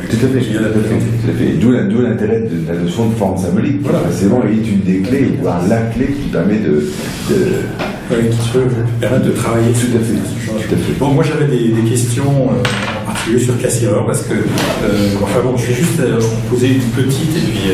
Tout à fait, tout à fait. D'où l'intérêt de la notion de forme symbolique. Voilà, c'est vraiment l'étude des clés, voire la clé qui permet qui permet de travailler. Tout à fait. Bon, moi j'avais des questions en particulier sur Cassirer, parce que je vais juste en poser une petite et puis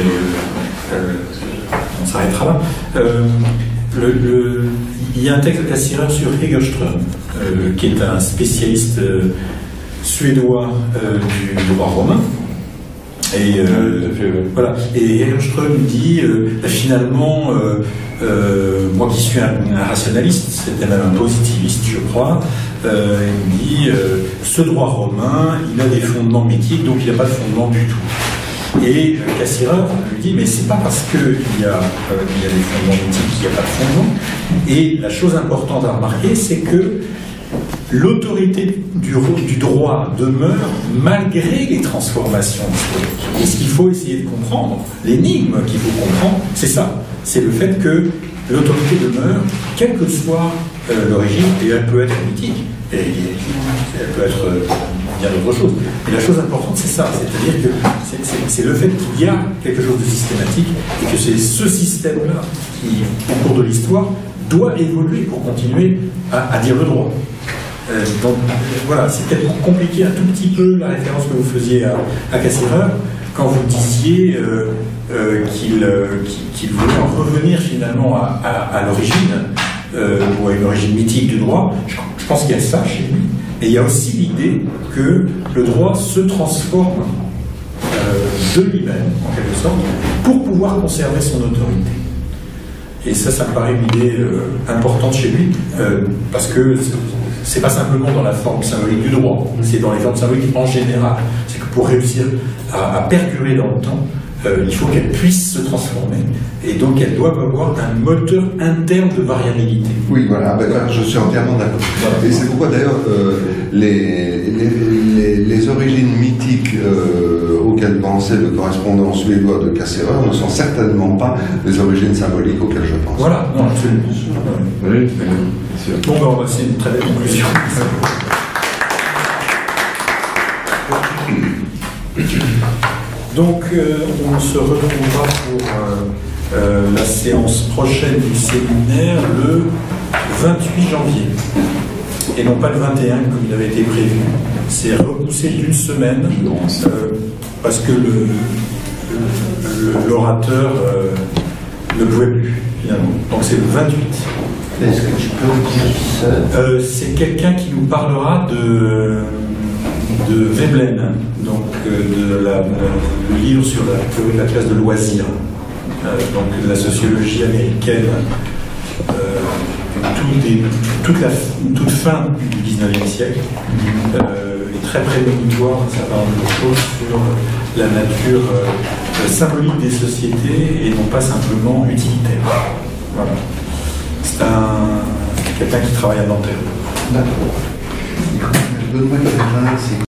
on s'arrêtera là. Il y a un texte de Cassirer sur Hegerström, qui est un spécialiste suédois du droit romain. Et voilà. Et Hegerström dit finalement, moi qui suis un rationaliste, c'était même un positiviste, je crois, il dit ce droit romain, il a des fondements mythiques, donc il n'a pas de fondement du tout. Et Cassirer lui dit, mais c'est pas parce qu'il y a des fondements mythiques qu'il n'y a pas de fondement. Et la chose importante à remarquer, c'est que l'autorité du droit demeure malgré les transformations historiques. Et ce qu'il faut essayer de comprendre, l'énigme qu'il faut comprendre, c'est ça. C'est le fait que l'autorité demeure, quelle que soit l'origine, et elle peut être mythique, et elle peut être bien d'autres choses. Et la chose importante, c'est ça, c'est-à-dire que c'est le fait qu'il y a quelque chose de systématique, et que c'est ce système-là qui, au cours de l'histoire, doit évoluer pour continuer à dire le droit. Donc voilà, c'est peut-être pour compliquer un tout petit peu la référence que vous faisiez à Cassirer, quand vous disiez qu'il voulait en revenir finalement à l'origine, ou à une origine mythique du droit. Je pense qu'il y a ça chez lui. Et il y a aussi l'idée que le droit se transforme de lui-même, en quelque sorte, pour pouvoir conserver son autorité. Et ça me paraît une idée importante chez lui, parce que c'est pas simplement dans la forme symbolique du droit, c'est dans les formes symboliques en général. C'est que pour réussir à perdurer dans le temps, il faut qu'elles puissent se transformer, et donc elles doivent avoir un moteur interne de variabilité. Oui, voilà, je suis entièrement d'accord. Et c'est pourquoi d'ailleurs les origines mythiques auxquelles pensait le correspondant suédois de Cassirer ne sont certainement pas les origines symboliques auxquelles je pense. Voilà, non, absolument. Oui, bien sûr. Bon, c'est une très belle conclusion. Donc, on se retrouvera pour la séance prochaine du séminaire le 28 janvier. Et non pas le 21 comme il avait été prévu. C'est repoussé d'une semaine parce que l'orateur ne pouvait plus, finalement. Donc c'est le 28. Est-ce que tu peux dire ça? C'est quelqu'un qui nous parlera de Veblen, donc le livre sur la théorie de la classe de loisirs, donc de la sociologie américaine, toute fin du 19e siècle, est très prémonitoire d'un certain nombre de choses sur la nature symbolique des sociétés et non pas simplement utilitaire. Voilà. C'est quelqu'un qui travaille à Nanterre. D'accord. Donne-moi quelqu'un, c'est